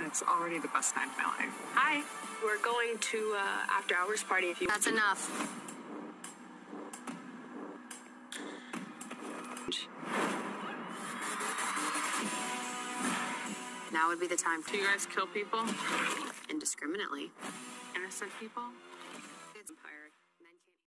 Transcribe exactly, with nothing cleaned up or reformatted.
it's already the best time of my life. Hi, we're going to uh, after hours party if you... That's enough. Now would be the time. Do you guys kill people? Indiscriminately. Innocent people?